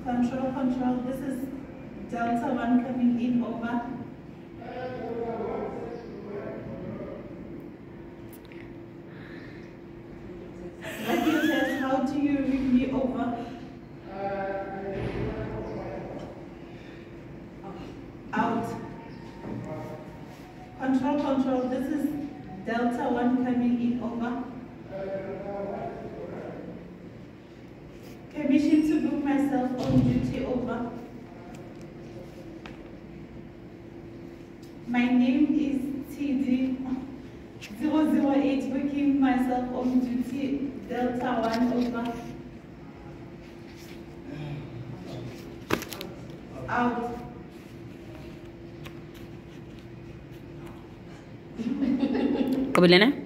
Control, control. This is Delta 1 coming in, over. Radio test, how do you read me, over? Out. Control, control. This is Delta 1 coming in, over. Permission to book myself on duty, over. My name is TD008, booking myself on duty, Delta 1, over. Out. Kabila na?